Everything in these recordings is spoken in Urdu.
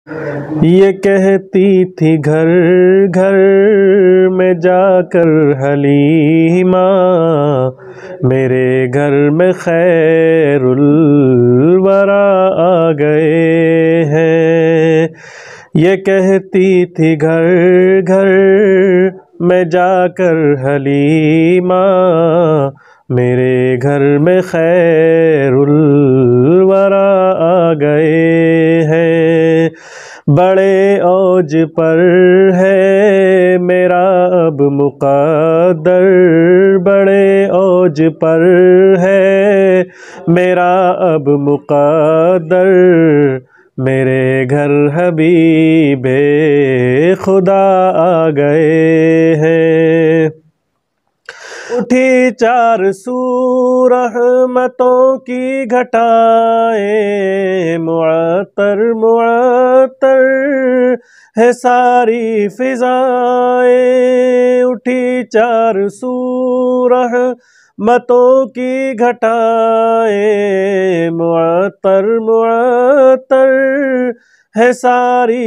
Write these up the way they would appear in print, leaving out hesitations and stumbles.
یہ کہتی تھی گھر گھر میں جا کر حلیمہ، میرے گھر میں خیر الورا آ گئے ہیں۔ یہ کہتی تھی گھر گھر میں جا کر حلیمہ، میرے گھر میں خیر الورا آ گئے ہیں۔ بڑے اوج پر ہے میرا اب مقدر، بڑے اوج پر ہے میرا اب مقدر، میرے گھر حبیب خدا آ گئے ہیں۔ اٹھی چار سو رحمتوں کی گھٹائیں، معطر معطر ہے ساری فضائیں، اٹھی چار سو رحمتوں کی گھٹائیں، معطر معطر ہے ساری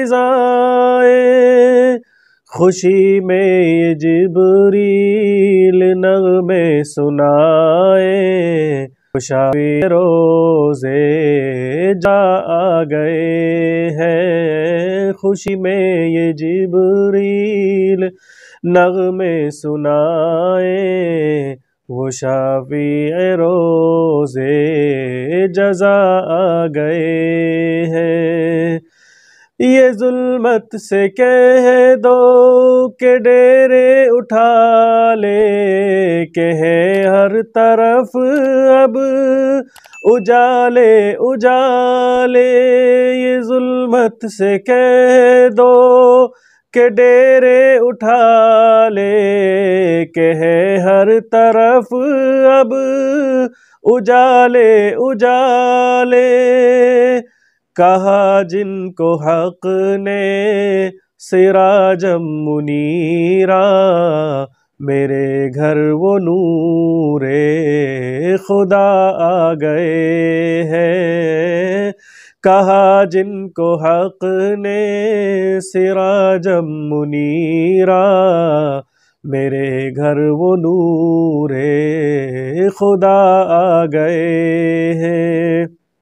فضائیں۔ خوشی میں یہ جبریل نغمے سنائے، خوشی روزے جا آ گئے ہیں۔ خوشی میں یہ جبریل نغمے سنائے، وہ شافع روزے جزا آ گئے ہیں۔ یہ ظلمت سے کہہ دو کہ ڈیرے اٹھا لے، کہ ہے ہر طرف اب اجالے اجالے۔ یہ ظلمت سے کہہ دو کہ ڈیرے اٹھا لے، کہ ہے ہر طرف اب اجالے اجالے۔ کہا جن کو حق نے سراجم منیرا، میرے گھر وہ نور خدا آ گئے ہیں۔ کہا جن کو حق نے سراجم منیرا، میرے گھر وہ نور خدا آ گئے ہیں۔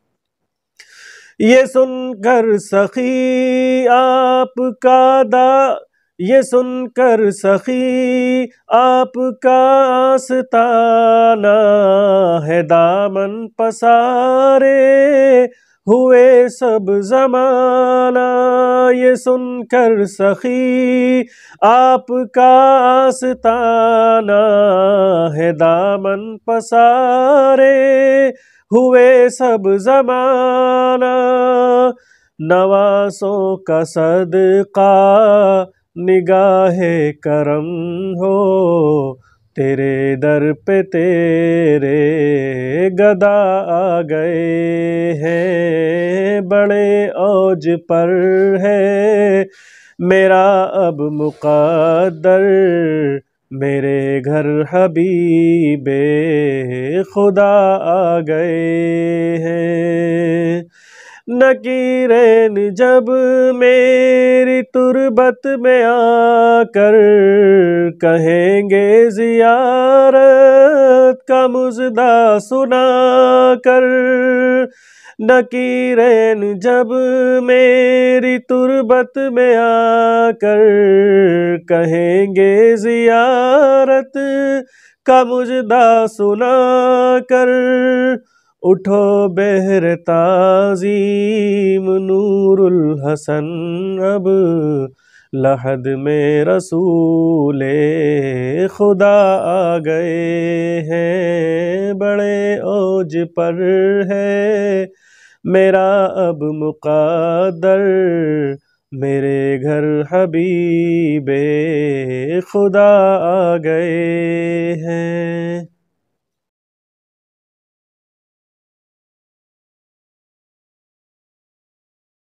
یہ سن کر سخی آپ کا آستانہ ہے، دامن پسارے ہوئے سب زمانہ۔ یہ سن کر سخی آپ کا آستانہ ہے، دامن پسارے ہوئے سب زمانہ۔ نواسوں کا صدقہ نگاہ کرم ہو، تیرے در پہ تیرے گدا آ گئے ہیں۔ بڑے اوج پر ہے میرا اب مقدر، میرے گھر حبیب خدا آ گئے ہیں۔ نکیرین جب میری تربت میں آ کر کہیں گے زیارت کا مژدہ سنا کر، نکیرین جب میری تربت میں آ کر کہیں گے زیارت کا مژدہ سنا کر، اٹھو بہر تعظیم نور الحسن، اب لحد میں رسول خدا آ گئے ہیں۔ بڑے اوج پر ہے میرا اب مقدر، میرے گھر حبیب خدا آ گئے ہیں۔